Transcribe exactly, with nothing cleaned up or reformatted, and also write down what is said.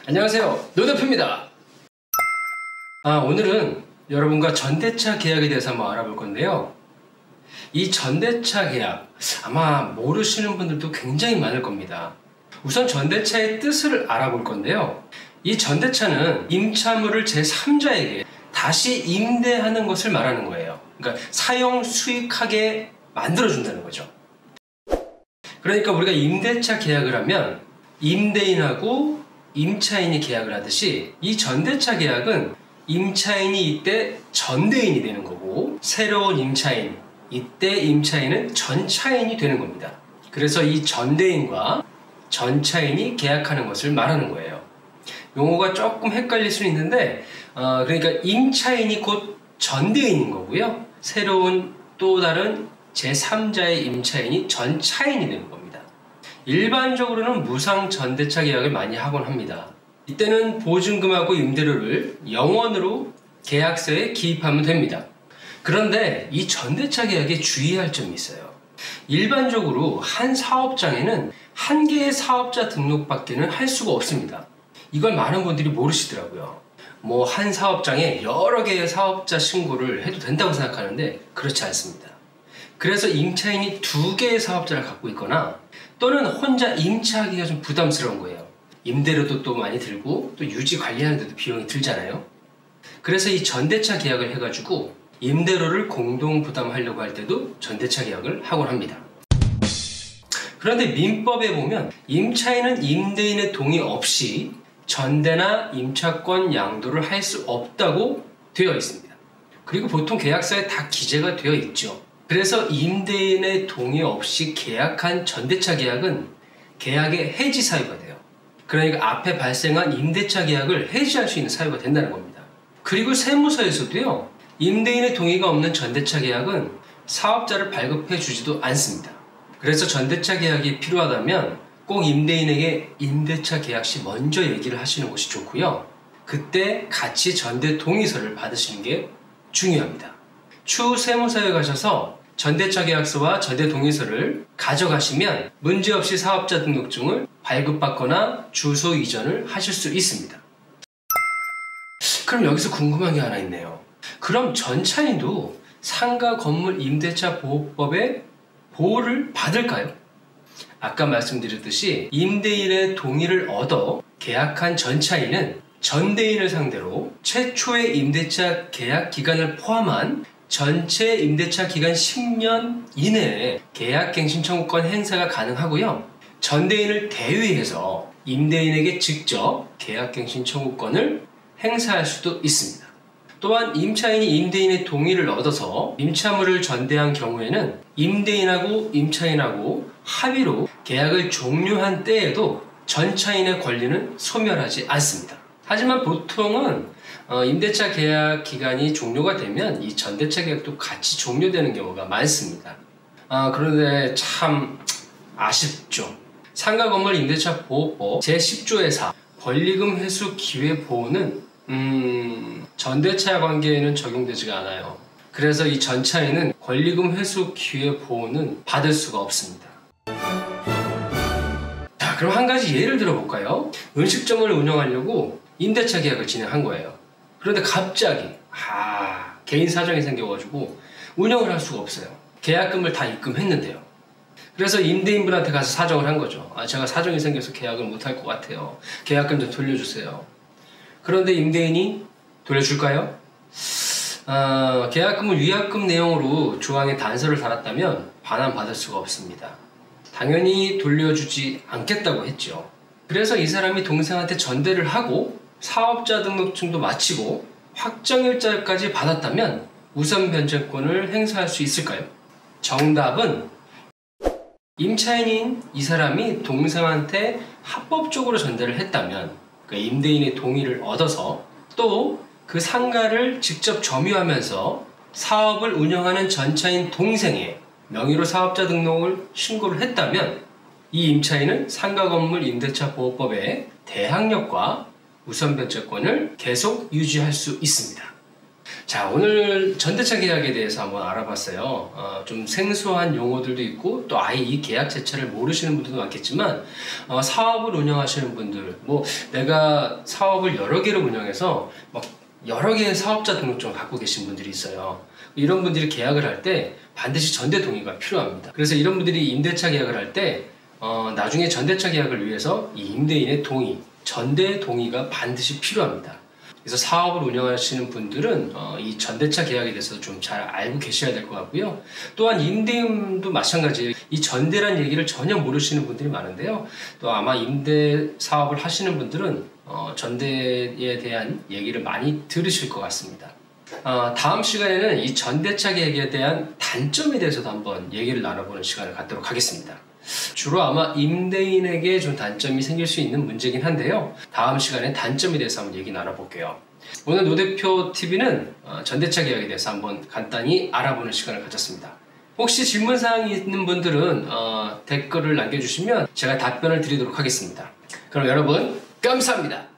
안녕하세요, 노대표입니다. 아, 오늘은 여러분과 전대차 계약에 대해서 한번 알아볼 건데요. 이 전대차 계약, 아마 모르시는 분들도 굉장히 많을 겁니다. 우선 전대차의 뜻을 알아볼 건데요. 이 전대차는 임차물을 제삼자에게 다시 임대하는 것을 말하는 거예요. 그러니까 사용 수익하게 만들어준다는 거죠. 그러니까 우리가 임대차 계약을 하면 임대인하고 임차인이 계약을 하듯이 이 전대차 계약은 임차인이 이때 전대인이 되는 거고, 새로운 임차인, 이때 임차인은 전차인이 되는 겁니다. 그래서 이 전대인과 전차인이 계약하는 것을 말하는 거예요. 용어가 조금 헷갈릴 수 있는데 어, 그러니까 임차인이 곧 전대인인 거고요, 새로운 또 다른 제삼자의 임차인이 전차인이 되는 겁니다. 일반적으로는 무상 전대차 계약을 많이 하곤 합니다. 이때는 보증금하고 임대료를 영원으로 계약서에 기입하면 됩니다. 그런데 이 전대차 계약에 주의할 점이 있어요. 일반적으로 한 사업장에는 한 개의 사업자 등록밖에는 할 수가 없습니다. 이걸 많은 분들이 모르시더라고요. 뭐 한 사업장에 여러 개의 사업자 신고를 해도 된다고 생각하는데 그렇지 않습니다. 그래서 임차인이 두 개의 사업자를 갖고 있거나 또는 혼자 임차하기가 좀 부담스러운 거예요. 임대료도 또 많이 들고 또 유지 관리하는 데도 비용이 들잖아요. 그래서 이 전대차 계약을 해가지고 임대료를 공동 부담하려고 할 때도 전대차 계약을 하곤 합니다. 그런데 민법에 보면 임차인은 임대인의 동의 없이 전대나 임차권 양도를 할 수 없다고 되어 있습니다. 그리고 보통 계약서에 다 기재가 되어 있죠. 그래서 임대인의 동의 없이 계약한 전대차 계약은 계약의 해지 사유가 돼요. 그러니까 앞에 발생한 임대차 계약을 해지할 수 있는 사유가 된다는 겁니다. 그리고 세무서에서도요, 임대인의 동의가 없는 전대차 계약은 사업자를 발급해 주지도 않습니다. 그래서 전대차 계약이 필요하다면 꼭 임대인에게 임대차 계약 시 먼저 얘기를 하시는 것이 좋고요, 그때 같이 전대 동의서를 받으시는 게 중요합니다. 추후 세무서에 가셔서 전대차 계약서와 전대 동의서를 가져가시면 문제없이 사업자 등록증을 발급받거나 주소 이전을 하실 수 있습니다. 그럼 여기서 궁금한 게 하나 있네요. 그럼 전차인도 상가 건물 임대차 보호법의 보호를 받을까요? 아까 말씀드렸듯이 임대인의 동의를 얻어 계약한 전차인은 전대인을 상대로 최초의 임대차 계약 기간을 포함한 전체 임대차 기간 십 년 이내에 계약갱신 청구권 행사가 가능하고요, 전대인을 대위해서 임대인에게 직접 계약갱신 청구권을 행사할 수도 있습니다. 또한 임차인이 임대인의 동의를 얻어서 임차물을 전대한 경우에는 임대인하고 임차인하고 합의로 계약을 종료한 때에도 전차인의 권리는 소멸하지 않습니다. 하지만 보통은 어, 임대차 계약 기간이 종료가 되면 이 전대차 계약도 같이 종료되는 경우가 많습니다. 아, 그런데 참 아쉽죠. 상가건물 임대차 보호법 제십 조의 사 권리금 회수 기회 보호는 음, 전대차 관계에는 적용되지가 않아요. 그래서 이 전차인은 권리금 회수 기회 보호는 받을 수가 없습니다. 자, 그럼 한 가지 예를 들어볼까요? 음식점을 운영하려고 임대차 계약을 진행한 거예요. 그런데 갑자기 아, 개인 사정이 생겨가지고 운영을 할 수가 없어요. 계약금을 다 입금했는데요. 그래서 임대인분한테 가서 사정을 한 거죠. 아, 제가 사정이 생겨서 계약을 못할 것 같아요. 계약금 좀 돌려주세요. 그런데 임대인이 돌려줄까요? 아, 계약금을 위약금 내용으로 조항에 단서를 달았다면 반환받을 수가 없습니다. 당연히 돌려주지 않겠다고 했죠. 그래서 이 사람이 동생한테 전대를 하고 사업자 등록증도 마치고 확정일자까지 받았다면 우선 변제권을 행사할 수 있을까요? 정답은 임차인인 이 사람이 동생한테 합법적으로 전대를 했다면, 그러니까 임대인의 동의를 얻어서 또 그 상가를 직접 점유하면서 사업을 운영하는 전차인 동생의 명의로 사업자 등록을 신고를 했다면 이 임차인은 상가건물 임대차 보호법의 대항력과 우선 변제권을 계속 유지할 수 있습니다. 자, 오늘 전대차 계약에 대해서 한번 알아봤어요. 어, 좀 생소한 용어들도 있고 또 아예 이 계약 자체를 모르시는 분들도 많겠지만 어, 사업을 운영하시는 분들, 뭐 내가 사업을 여러 개를 운영해서 막 여러 개의 사업자 등록증을 갖고 계신 분들이 있어요. 이런 분들이 계약을 할 때 반드시 전대 동의가 필요합니다. 그래서 이런 분들이 임대차 계약을 할 때 어, 나중에 전대차 계약을 위해서 이 임대인의 동의, 전대 동의가 반드시 필요합니다. 그래서 사업을 운영하시는 분들은 어, 이 전대차 계약에 대해서 좀 잘 알고 계셔야 될 것 같고요. 또한 임대인도 마찬가지예요. 이 전대란 얘기를 전혀 모르시는 분들이 많은데요. 또 아마 임대 사업을 하시는 분들은 어, 전대에 대한 얘기를 많이 들으실 것 같습니다. 어, 다음 시간에는 이 전대차 계약에 대한 단점에 대해서도 한번 얘기를 나눠보는 시간을 갖도록 하겠습니다. 주로 아마 임대인에게 좀 단점이 생길 수 있는 문제긴 한데요. 다음 시간에 단점에 대해서 한번 얘기 나눠볼게요. 오늘 노대표 티비는 전대차 계약에 대해서 한번 간단히 알아보는 시간을 가졌습니다. 혹시 질문사항이 있는 분들은 어, 댓글을 남겨주시면 제가 답변을 드리도록 하겠습니다. 그럼 여러분 감사합니다.